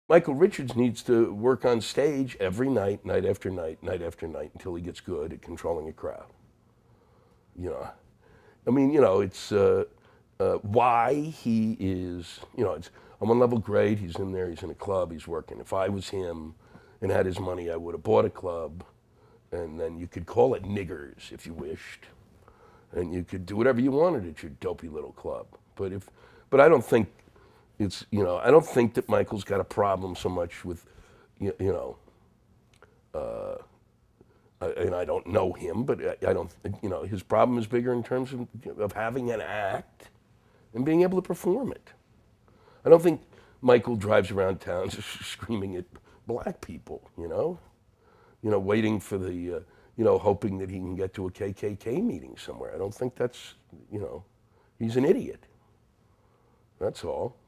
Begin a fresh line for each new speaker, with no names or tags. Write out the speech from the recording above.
Michael Richards needs to work on stage every night, night after night, night after night, until he gets good at controlling a crowd. You know, I mean, it's why he is, it's, I'm on level grade, he's in there, he's in a club, he's working. If I was him and had his money, I would have bought a club, and then you could call it Niggers if you wished, and you could do whatever you wanted at your dopey little club. But I don't think it's, I don't think that Michael's got a problem so much with, and I don't know him, but I don't, his problem is bigger in terms of having an act and being able to perform it. I don't think Michael drives around town just screaming at black people, waiting for the, hoping that he can get to a KKK meeting somewhere. I don't think that's, he's an idiot. That's all.